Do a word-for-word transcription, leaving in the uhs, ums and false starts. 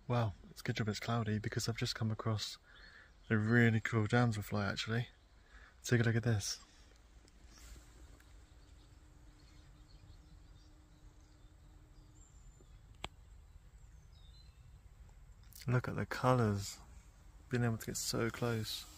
Well, it's a good job it's cloudy because I've just come across a really cool damselfly actually. Take a look at this. Look at the colours. Being able to get so close.